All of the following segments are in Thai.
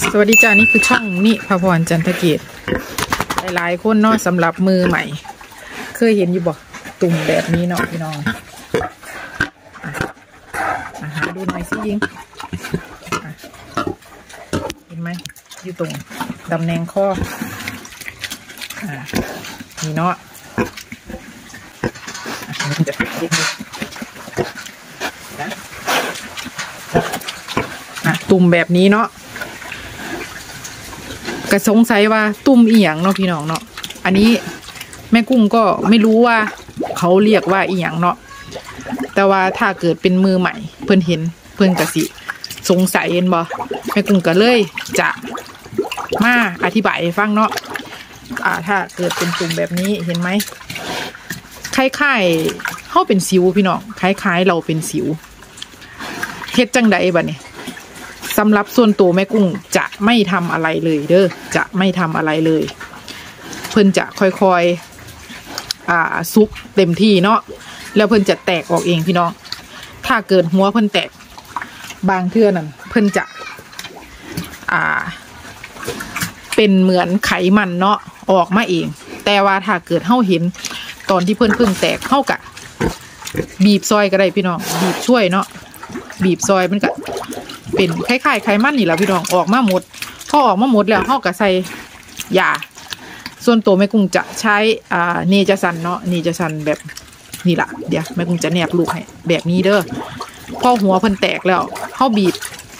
สวัสดีจ้านี่คือช่องนิพพรจันทเกตหลายๆคนเนาะสำหรับมือใหม่เคยเห็นอยู่บ่ตุ่มแบบนี้เนาะพี่น้องหาดูหน่อยสิยิงเห็นไหมอยู่ตรงตำแหน่งข้อนี่เนาะจะตุ่มแบบนี้เนาะก็สงสัยว่าตุ่มอีหยังเนาะพี่น้องเนาะอันนี้แม่กุ้งก็ไม่รู้ว่าเขาเรียกว่าอีหยังเนาะแต่ว่าถ้าเกิดเป็นมือใหม่เพิ่นเห็นเพิ่นกะสิสงสัยเห็นบ่แม่กุ้งก็เลยจะมาอธิบายให้ฟังเนาะถ้าเกิดเป็นตุ่มแบบนี้เห็นไหมคล้ายๆเขาเป็นสิวพี่น้องคล้ายๆเราเป็นสิวเฮ็ดจังใดบัดนี้สำหรับส่วนตัวแม่กุ้งจะไม่ทำอะไรเลยเด้อจะไม่ทำอะไรเลยเพิ่นจะค่อยๆซุกเต็มที่เนาะแล้วเพิ่นจะแตกออกเองพี่น้องถ้าเกิดหัวเพิ่นแตกบางเทื่อนั่นเพิ่นจะเป็นเหมือนไขมันเนาะออกมาเองแต่ว่าถ้าเกิดเฮาเห็นตอนที่เพิ่งแตกเฮากะบีบซอยก็ได้พี่น้องบีบช่วยเนาะบีบซอยมันก็เป็นคล้ายๆไขมันนี่แหละพี่น้องออกมาหมดพอออกมาหมดแล้วเฮาก็ใส่ยาส่วนตัวแม่กุ้งจะใช้เนจาซันเนาะเนจาซันแบบนี่แหละเดี๋ยวแม่กุ้งจะแนบลูกให้แบบนี้เด้อพอหัวเพิ่นแตกแล้วเฮาบีบ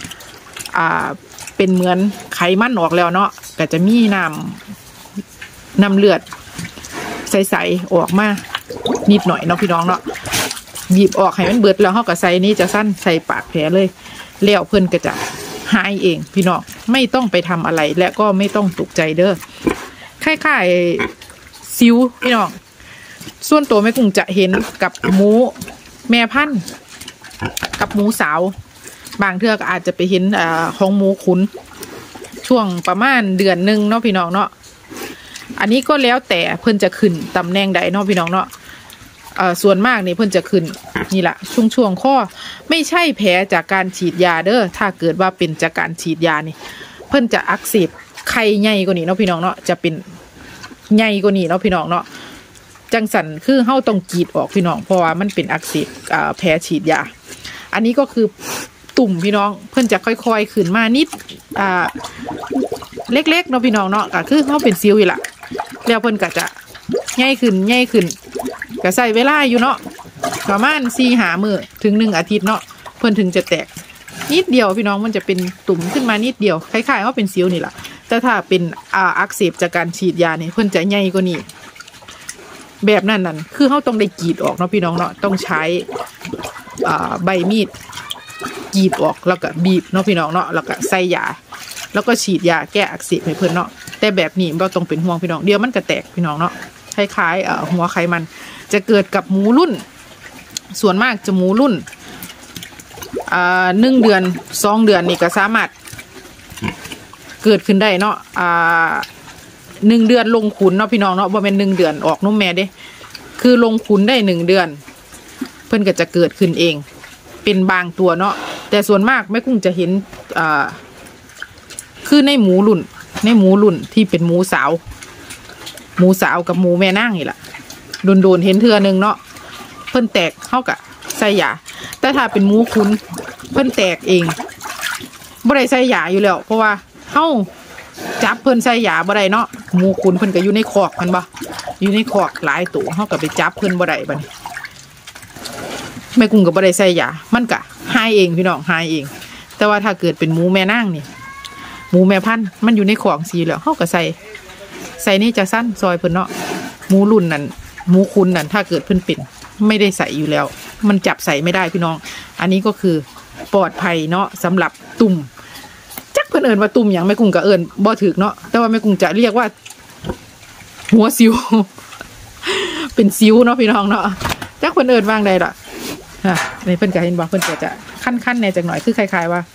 เป็นเหมือนไขมันออกแล้วเนาะก็จะมีน้ำเลือดใสๆออกมานิดหน่อยเนาะพี่น้องเนาะบีบออกให้มันเบิดแล้วเฮาก็ใส่นี่จะสั้นใส่ปากแผลเลยแล้วเพิ่นก็จะหายเองพี่น้องไม่ต้องไปทำอะไรและก็ไม่ต้องตกใจเด้อคล้ายๆซิวพี่น้องส่วนตัวแม่กุ้งจะเห็นกับหมูแม่พันธุ์กับหมูสาวบางเทื่อก็อาจจะไปเห็นของหมูขุนช่วงประมาณเดือนหนึ่งเนาะพี่น้องเนาะอันนี้ก็แล้วแต่เพิ่นจะขึ้นตำแหน่งใดเนาะพี่น้องเนาะส่วนมากนี่เพิ่นจะขึ้นนี่แหละช่วงข้อไม่ใช่แผลจากการฉีดยาเด้อถ้าเกิดว่าเป็นจากการฉีดยานี่เพิ่นจะอักเสบไข้ใหญ่กว่านี้เนาะพี่น้องเนาะจะเป็นใหญ่กว่านี้เนาะพี่น้องเนาะจังสันคือเฮาต้องกรีดออกพี่น้องเพราะว่ามันเป็นอักเสบแผลฉีดยาอันนี้ก็คือตุ่มพี่น้องเพิ่นจะค่อยๆขึ้นมานิดเล็กๆเนาะพี่น้องเนาะก็คือเฮาเป็นซิวอยู่ละแล้วเพิ่นก็จะใหญ่ขึ้นก็ใส่เวลาอยู่เนาะประมาณ4-5 มื้อถึง1 อาทิตย์เนาะเพิ่นถึงจะแตกนิดเดียวพี่น้องมันจะเป็นตุ่มขึ้นมานิดเดียวคล้ายๆว่าเป็นซิวนี่แหละแต่ถ้าเป็นอักเสบจากการฉีดยาเนี่ยเพิ่นจะใหญ่กว่านี้แบบนั้นคือเขาต้องได้กรีดออกเนาะพี่น้องเนาะต้องใช้ใบมีดกรีดออกแล้วก็บีบเนาะพี่น้องเนาะแล้วก็ใส่ยาแล้วก็ฉีดยาแก้อักเสบให้เพิ่นเนาะแต่แบบนี้เราต้องเป็นห่วงพี่น้องเดี๋ยวมันก็แตกพี่น้องเนาะคล้ายๆหัวไขมันจะเกิดกับหมูรุ่นส่วนมากจะหมูรุ่น1 เดือน2 เดือนนี่ก็สามารถเกิดขึ้นได้เนาะ1 เดือนลงขุนเนาะพี่น้องเนาะบ่เป็น1 เดือนออกนุ่มแม่เด้คือลงขุนได้1 เดือนเพิ่นก็จะเกิดขึ้นเองเป็นบางตัวเนาะแต่ส่วนมากแม่กุ้งจะเห็นคือในหมูรุ่นที่เป็นหมูสาวกับหมูแม่นางนี่แหละโดนเห็นเทื่อนึงเนาะเพิ่นแตกเข้ากับใส่ยาแต่ถ้าเป็นหมูขุนเพิ่นแตกเองบ่ได้ใส่ยาอยู่แล้วเพราะว่าเฮาจับเพิ่นใส่ยาบ่ได้เนาะหมูขุนเพิ่นก็อยู่ในคอกมันบ่อยู่ในคอกหลายตัวเฮาก็ไปจับเพิ่นบ่ได้บัดนี้แม่กุ้งก็บ่ได้ใส่ยามันก็หายเองพี่น้องหายเองแต่ว่าถ้าเกิดเป็นหมูแม่นางนี่หมูแม่พันธุ์มันอยู่ในคอกสีแล้วเฮาก็ใส่นี่จะสั้นซอยเพิ่นเนาะหมูรุ่นนั่นหมูขุนนั่นถ้าเกิดเพิ่นเป็นไม่ได้ใส่อยู่แล้วมันจับใส่ไม่ได้พี่น้องอันนี้ก็คือปลอดภัยเนาะสำหรับตุ่มจักเพิ่นเอิ้นว่าตุ่มอย่างแม่กุ้งก็เอิ้นบ่ถูกเนาะแต่ว่าแม่กุ้งจะเรียกว่าหัวสิว เป็นสิวเนาะพี่น้องเนาะจักเพิ่นเอิ้นว่าไงล่ะนี่เพิ่นก็เห็นบ่เพิ่นก็จะคันๆแน่จักหน่อยคือคล้ายๆว่า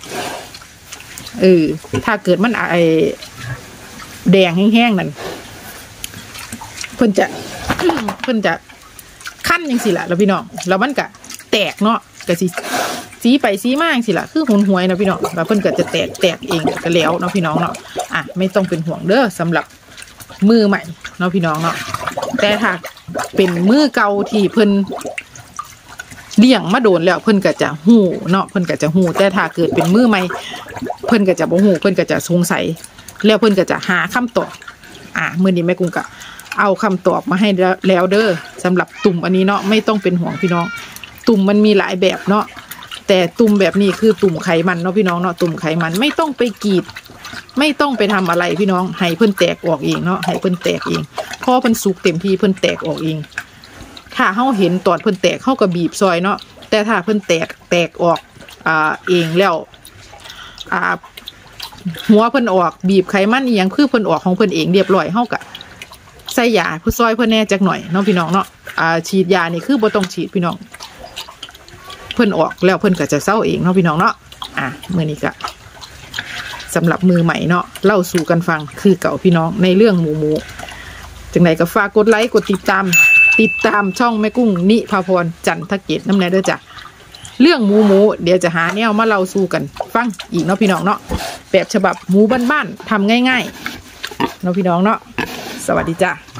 ถ้าเกิดมันแดงแห้งๆนั่นเพิ่นจะคั้นจังสิแหละแล้วพี่น้องแล้วมันก็แตกเนาะก็สิสีไปสีมากสิล่ะคือหุนหวยนะพี่น้องแล้วเพิ่นก็จะแตกเองก็แล้วเนาะพี่น้องเนาะไม่ต้องเป็นห่วงเด้อสำหรับมือใหม่เนาะพี่น้องเนาะแต่ถ้าเป็นมือเก่าที่เพิ่นเลี้ยงมาโดนแล้วเพิ่นก็จะหูเนาะเพิ่นก็จะหูแต่ถ้าเกิดเป็นมือใหม่เพิ่นก็จะบ่หูเพิ่นก็จะสงสัยแล้วเพิ่นก็จะหาคำตอบมื้อนี้แม่กุ้งก็เอาคำตอบมาให้แล้วเด้อสำหรับตุ่มอันนี้เนาะไม่ต้องเป็นห่วงพี่น้องตุ่มมันมีหลายแบบเนาะแต่ตุ่มแบบนี้คือตุ่มไขมันเนาะพี่น้องเนาะตุ่มไขมันไม่ต้องไปกรีดไม่ต้องไปทำอะไรพี่น้องให้เพิ่นแตกออกเองเนาะให้เพิ่นแตกเองพอเพิ่นสุกเต็มที่เพิ่นแตกออกเองถ้าเฮาเห็นตอนเพิ่นแตกเฮาก็บีบซอยเนาะแต่ถ้าเพิ่นแตกออกเองแล้วหัวเพิ่นออกบีบไขมันอีหยังคือเพิ่นออกของเพิ่นเองเรียบร้อยเฮาก็ใส่ยาเพื่อซอยเพิ่นแน่จักหน่อยเนาะพี่น้องเนาะฉีดยานี่คือบ่ต้องฉีดพี่น้องเพิ่นออกแล้วเพิ่นก็จะเศร้าเองเนาะพี่น้องเนาะมื้อนี้ก็สำหรับมือใหม่เนาะเล่าสู่กันฟังคือเก่าพี่น้องในเรื่องหมูจังไหนก็ฝากกดไลค์กดติดตามช่องแม่กุ้งนิพาพรจันทเกตน้ำแน่เด้อจ้ะเรื่องหมูเดี๋ยวจะหาแนวมาเล่าสู่กันฟังอีกเนาะพี่น้องเนาะแบบฉบับหมูบ้านๆทำง่ายๆเนาะพี่น้องเนาะสวัสดีจ้ะ